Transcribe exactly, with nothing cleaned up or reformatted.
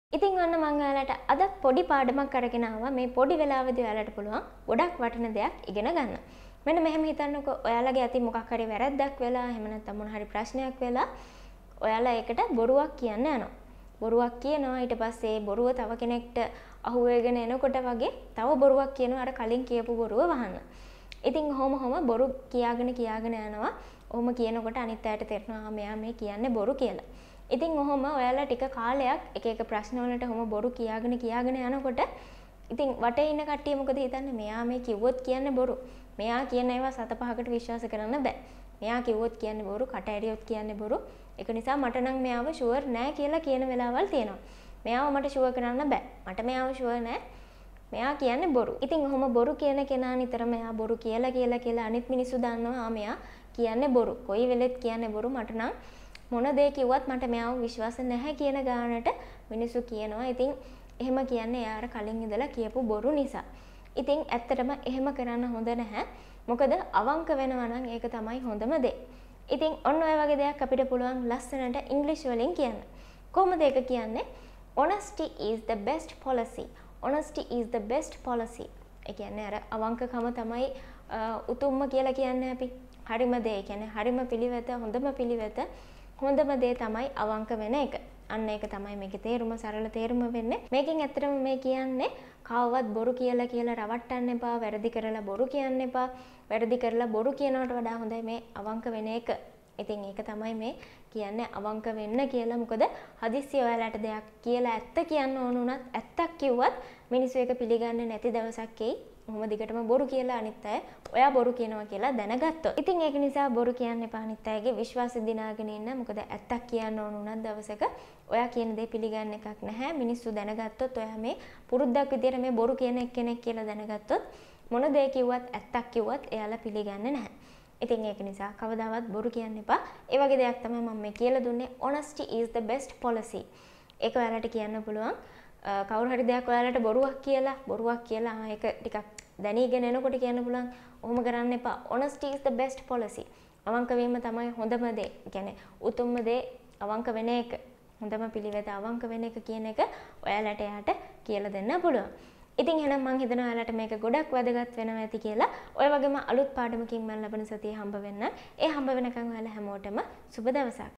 ඉතින් ඔන්න මම ඔයාලට අද පොඩි පාඩමක් අරගෙන ආවා. මේ පොඩි වෙලාවෙදී ඔයාලට පුළුවන් ගොඩක් වටින දෙයක් ඉගෙන ගන්න. මෙන්න මෙහෙම හිතන්නකෝ, ඔයාලගේ අතින් මොකක් හරි වැරද්දක් වෙලා, එහෙම නැත්නම් මොන හරි ප්‍රශ්නයක් වෙලා ඔයාලා ඒකට බොරුවක් කියන්න යනවා. බොරුවක් කියනවා, ඊට පස්සේ බොරුව තව කෙනෙක්ට අහු වෙගෙන එනකොට වගේ තව බොරුවක් කියනවා අර කලින් කියපු බොරුව වහන්න. ඉතින් ඔහොම ඔහොම බොරු කියාගෙන කියාගෙන යනවා. ඔහොම කියනකොට අනිත් අයට තේරෙනවා මෙයා මේ කියන්නේ බොරු කියලා. ඉතින් ඔහොම ඔයාලා ටික කාලයක් එක එක ප්‍රශ්න වලට ඔහොම බොරු කියාගෙන කියාගෙන යනකොට ඉතින් වටේ ඉන්න කට්ටිය මොකද හිතන්නේ? මෙයා මේ කිව්වොත් කියන්නේ බොරු. මෙයා කියන ඒවා සත පහකට විශ්වාස කරන්න බෑ. මෙයා කිව්වොත් කියන්නේ බොරු, කට ඇරියොත් කියන්නේ බොරු. ඒක නිසා මට නම් මෙයාව ෂුවර් නෑ කියලා කියන වෙලාවල් තියෙනවා. මෙයාව මට ෂුවර් කරන්න බෑ. මට මෙයාව ෂුවර් නෑ. මෙයා කියන්නේ බොරු. ඉතින් ඔහොම බොරු කියන කෙනා නිතරම මෙයා බොරු කියලා කියලා කියලා අනිත් මිනිස්සු දන්නවා ආ මෙයා කියන්නේ බොරු. කොයි වෙලෙත් කියන්නේ බොරු. මට නම් මොන දේ කිව්වත් මට මෙයාව විශ්වාස නැහැ කියන ගානට මිනිස්සු කියනවා. ඉතින් එහෙම කියන්නේ එයා අර කලින් ඉඳලා කියපු බොරු නිසා. ඉතින් ඇත්තටම එහෙම කරන්න හොඳ නැහැ. මොකද අවංක වෙනවා නම් ඒක තමයි හොඳම දේ. ඉතින් ඔන්න ඔය වගේ දෙයක් අපිට පුළුවන් ලස්සනට ඉංග්‍රීසි වලින් කියන්න. කොහොමද ඒක කියන්නේ? Honesty is the best policy. Honesty is the best policy. ඒ කියන්නේ අර අවංකකම තමයි උතුම්ම කියලා කියන්නේ අපි. හරිම දේ කියන්නේ හරිම පිළිවෙත, හොඳම පිළිවෙත, හොඳම දේ තමයි අවංක වෙන එක. අන්න ඒක තමයි මේකේ තේරුම, සරල තේරුම වෙන්නේ. මේකෙන් ඇත්තටම මේ කියන්නේ කවවත් බොරු කියලා කියලා රවට්ටන්න එපා, වැරදි කරලා බොරු කියන්න එපා. වැරදි කරලා බොරු කියනවට වඩා හොඳයි මේ අවංක වෙන එක. ඉතින් ඒක තමයි මේ කියන්නේ අවංක වෙන්න කියලා. මොකද හදිස්සිය ඔයාලට දෙයක් කියලා ඇත්ත කියන්න ඕන උනත් ඇත්තක් කිව්වත් මිනිස්සු ඒක පිළිගන්නේ නැති දවසක් එයි. මොහොම දිගටම බොරු කියලා අනිත් අය ඔයා බොරු කියනවා කියලා දැනගත්තොත්. ඉතින් ඒක නිසා බොරු කියන්න එපා, අනිත් අයගේ විශ්වාසය දිනාගෙන ඉන්න. මොකද ඇත්තක් කියන්න ඕන උනත් දවසක ඔයා කියන දේ පිළිගන්න එකක් නැහැ. මිනිස්සු දැනගත්තොත් ඔයා මේ පුරුද්දක් විදියට මේ බොරු කියන එක්කෙනෙක් කියලා දැනගත්තොත් මොන දේ කිව්වත් ඇත්තක් කිව්වත් එයාලා පිළිගන්නේ නැහැ. ඉතින් ඒක නිසා කවදාවත් බොරු කියන්න එපා. ඒ වගේ දෙයක් තමයි මම මේ කියලා දුන්නේ. Honesty is the best policy. ඒක ඔයාලට කියන්න පුළුවන්. කවුරු හරි දෙයක් ඔයාලට බොරුවක් කියලා බොරුවක් කියලා ඒක ටිකක් දැනීගෙන එනකොට කියන්න පුළුවන් ඔහොම කරන්න එපා. Honesty is the best policy. අවංක වීම තමයි හොඳම දේ. ඒ කියන්නේ උතුම්ම දේ අවංක වෙන එක. හොඳම පිළිවෙත අවංක වෙන එක කියන එක ඔයාලට එයාට කියලා දෙන්න පුළුවන්. ඉතින් එහෙනම් මම හිතනවා ඔයාලට මේක ගොඩක් වැදගත් වෙනවා ඇති කියලා. ඔය වගේම අලුත් පාඩමකින් මම ලබන සතියේ හම්බ වෙන්න. ඒ හම්බ වෙනකන් ඔයාලා හැමෝටම සුබ දවසක්.